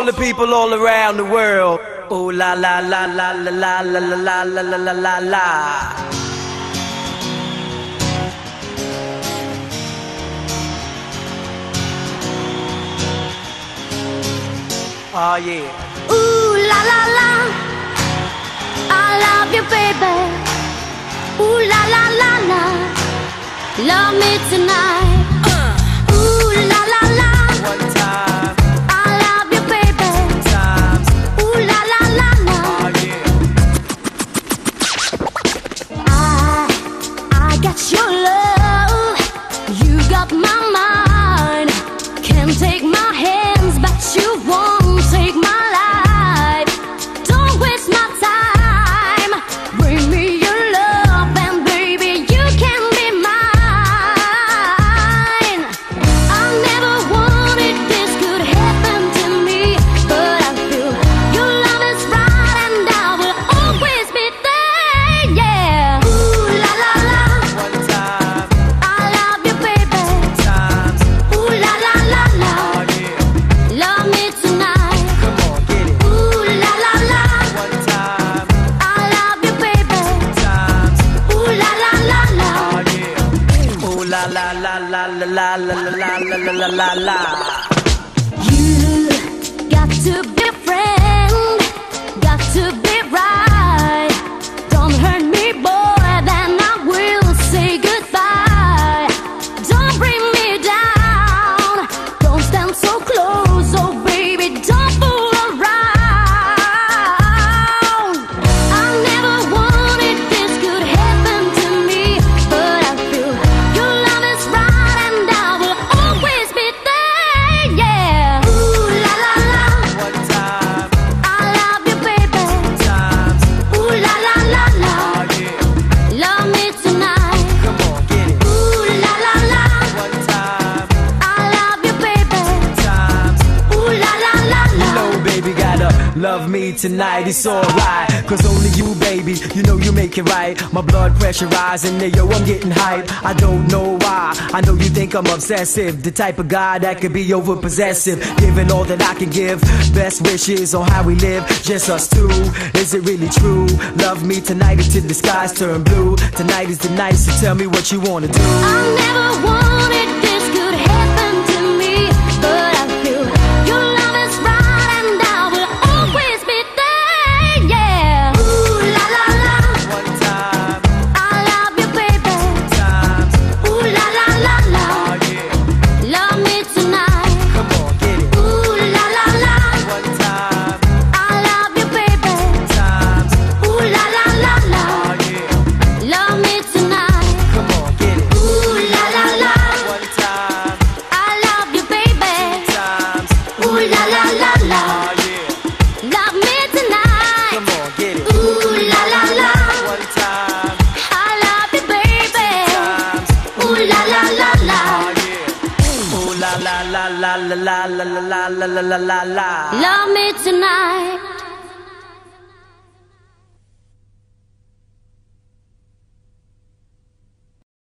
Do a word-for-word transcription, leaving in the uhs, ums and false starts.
all the people all around the world. Ooh la la la la la la la la la la la la la. Oh yeah. Ooh la la la, I love you, baby. Ooh la la la la, love me tonight. Uh. Ooh la la la, one time, I love you, baby. two times, ooh la la la la. oh yeah. I I got your love, you got my mind. Can't take my hands, but you won't. Take my life, don't waste my time. Bring me your love, and baby, you can be mine. I never wanted this could happen to me, but I feel your love is right, and I will always be there. Yeah. Ooh la la la, One time, I love you, baby. two times, Ooh la la la la, oh yeah. love me tonight. Come on, get it. Ooh la la la, One time, I love you, baby. two times, Ooh la la la la, oh yeah. Ooh la la la la la la la la la la la la la. you got to be friend, got to be right. Don't hurt me, boy, then I will say goodbye. Don't bring me down, don't stand so close, oh baby, don't fool around. I never wanted this could happen to me, but I feel your love is right, and I will always be there. Yeah. Ooh la la la, One time, I love you, baby. two times, Ooh la la la la, oh yeah. love me tonight. Come on, get it. Ooh la la la, One time, I love you, baby. two times. Ooh la la la la. No, baby, gotta love me tonight, it's alright. Cause only you, baby, you know you make it right. My blood pressure rising, there, yo, I'm getting hype. I don't know why, I know you think I'm obsessive. The type of guy that could be over possessive. Giving all that I can give, best wishes on how we live, just us two. Is it really true? Love me tonight until the skies turn blue. Tonight is the night, so tell me what you wanna do. I never wanted this could happen to me, but I feel your love is right, and I will always be there. Yeah. Ooh la la la, One time, I love you, baby. two times, Ooh la la la la, oh yeah. love me tonight. Come on, get it. Ooh la la la, One time, I love you, baby. two times, Ooh la la la la, oh yeah. love me tonight. Come on, get it. Ooh la la la, One time, I love you, baby. two times, Ooh la la la la, oh yeah. love me tonight. Come on, get it. Ooh la la la, One time, I love you, baby. times, Ooh la la la la, oh yeah. Ooh la la la la la la la la la la la la la. love me tonight.